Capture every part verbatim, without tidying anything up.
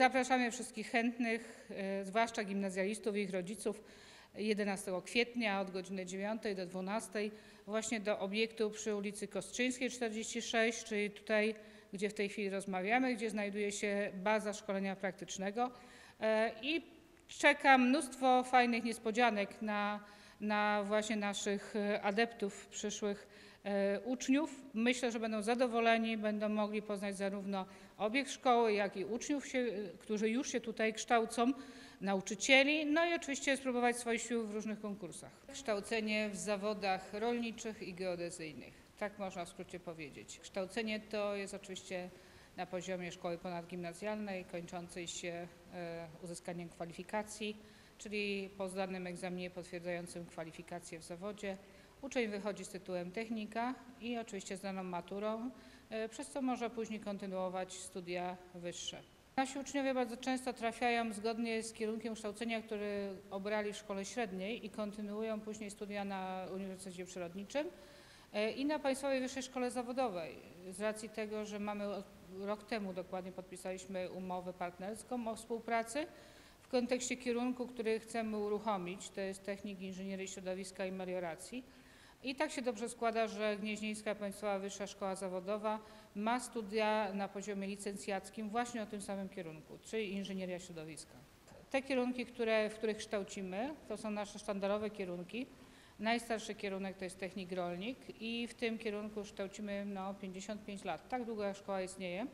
Zapraszamy wszystkich chętnych, zwłaszcza gimnazjalistów i ich rodziców, jedenastego kwietnia od godziny dziewiątej do dwunastej właśnie do obiektu przy ulicy Kostrzyńskiej czterdzieści sześć, czyli tutaj, gdzie w tej chwili rozmawiamy, gdzie znajduje się baza szkolenia praktycznego i czeka mnóstwo fajnych niespodzianek na, na właśnie naszych adeptów, przyszłych uczniów. Myślę, że będą zadowoleni, będą mogli poznać zarówno obiekt szkoły, jak i uczniów, się, którzy już się tutaj kształcą, nauczycieli, no i oczywiście spróbować swoich sił w różnych konkursach. Kształcenie w zawodach rolniczych i geodezyjnych, tak można w skrócie powiedzieć. Kształcenie to jest oczywiście na poziomie szkoły ponadgimnazjalnej, kończącej się uzyskaniem kwalifikacji, czyli po zdanym egzaminie potwierdzającym kwalifikacje w zawodzie. Uczeń wychodzi z tytułem technika i oczywiście zdaną maturą, przez co może później kontynuować studia wyższe. Nasi uczniowie bardzo często trafiają zgodnie z kierunkiem kształcenia, który obrali w szkole średniej i kontynuują później studia na Uniwersytecie Przyrodniczym i na Państwowej Wyższej Szkole Zawodowej. Z racji tego, że mamy rok temu dokładnie podpisaliśmy umowę partnerską o współpracy w kontekście kierunku, który chcemy uruchomić, to jest technik inżynierii środowiska i melioracji. I tak się dobrze składa, że Gnieźnieńska Państwowa Wyższa Szkoła Zawodowa ma studia na poziomie licencjackim właśnie o tym samym kierunku, czyli inżynieria środowiska. Te kierunki, które, w których kształcimy, to są nasze sztandarowe kierunki. Najstarszy kierunek to jest technik rolnik i w tym kierunku kształcimy no, pięćdziesiąt pięć lat, tak długo jak szkoła istnieje.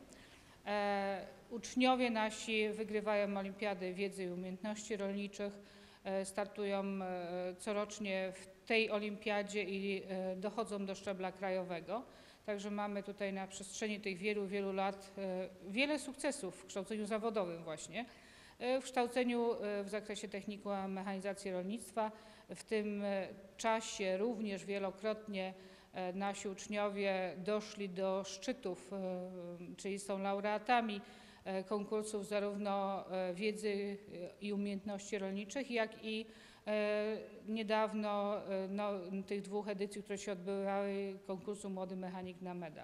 E, uczniowie nasi wygrywają olimpiady wiedzy i umiejętności rolniczych, e, startują e, corocznie w tej olimpiadzie i e, dochodzą do szczebla krajowego. Także mamy tutaj na przestrzeni tych wielu, wielu lat e, wiele sukcesów w kształceniu zawodowym właśnie. W kształceniu w zakresie technikuma mechanizacji rolnictwa. W tym czasie również wielokrotnie nasi uczniowie doszli do szczytów, czyli są laureatami konkursów zarówno wiedzy i umiejętności rolniczych, jak i niedawno no, tych dwóch edycji, które się odbywały, konkursu Młody Mechanik na Medal.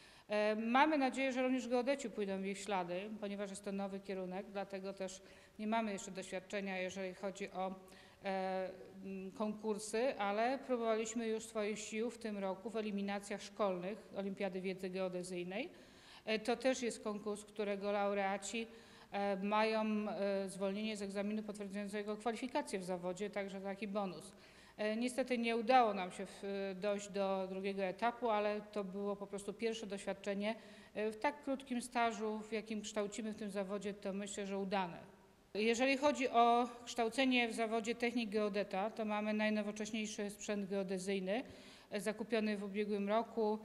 Mamy nadzieję, że również geodeci pójdą w ich ślady, ponieważ jest to nowy kierunek, dlatego też nie mamy jeszcze doświadczenia, jeżeli chodzi o e, konkursy, ale próbowaliśmy już swoich sił w tym roku w eliminacjach szkolnych Olimpiady Wiedzy Geodezyjnej. E, to też jest konkurs, którego laureaci e, mają e, zwolnienie z egzaminu potwierdzającego kwalifikacje w zawodzie, także taki bonus. Niestety nie udało nam się dojść do drugiego etapu, ale to było po prostu pierwsze doświadczenie w tak krótkim stażu, w jakim kształcimy w tym zawodzie, to myślę, że udane. Jeżeli chodzi o kształcenie w zawodzie technik geodeta, to mamy najnowocześniejszy sprzęt geodezyjny zakupiony w ubiegłym roku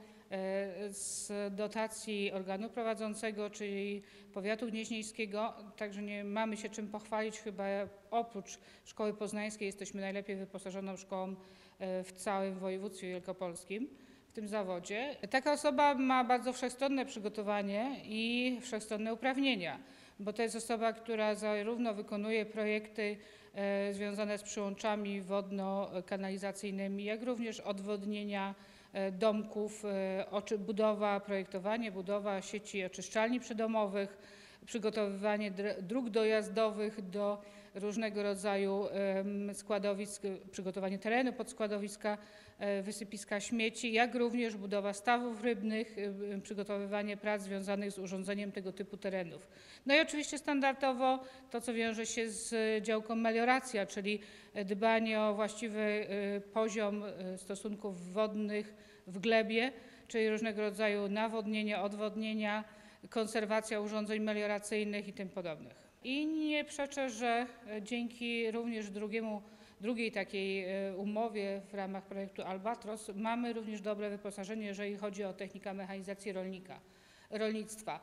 z dotacji organu prowadzącego, czyli powiatu gnieźnieńskiego, także nie mamy się czym pochwalić, chyba oprócz Szkoły Poznańskiej jesteśmy najlepiej wyposażoną szkołą w całym województwie wielkopolskim w tym zawodzie. Taka osoba ma bardzo wszechstronne przygotowanie i wszechstronne uprawnienia, bo to jest osoba, która zarówno wykonuje projekty e, związane z przyłączami wodno-kanalizacyjnymi, jak również odwodnienia e, domków, e, budowa, projektowanie, budowa sieci oczyszczalni przydomowych, przygotowywanie dróg dojazdowych do różnego rodzaju składowisk, przygotowanie terenu pod składowiska, wysypiska śmieci, jak również budowa stawów rybnych, przygotowywanie prac związanych z urządzeniem tego typu terenów. No i oczywiście standardowo to, co wiąże się z działką melioracja, czyli dbanie o właściwy poziom stosunków wodnych w glebie, czyli różnego rodzaju nawodnienia, odwodnienia, konserwacja urządzeń melioracyjnych i tym podobnych. I nie przeczę, że dzięki również drugiemu, drugiej takiej umowie w ramach projektu Albatros mamy również dobre wyposażenie, jeżeli chodzi o technikę mechanizacji rolnika, rolnictwa.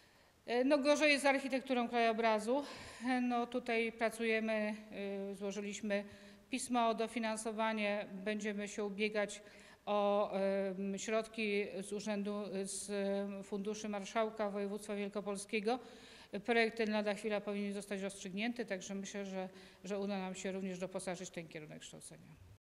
No gorzej jest z architekturą krajobrazu. No tutaj pracujemy, złożyliśmy pismo o dofinansowanie, będziemy się ubiegać o y, środki z urzędu, z funduszy marszałka województwa wielkopolskiego. Projekt ten lada chwila powinien zostać rozstrzygnięty, także myślę, że, że uda nam się również doposażyć ten kierunek kształcenia.